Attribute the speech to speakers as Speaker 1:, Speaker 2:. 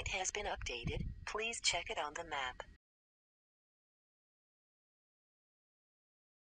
Speaker 1: point has been updated. Please check it on the map.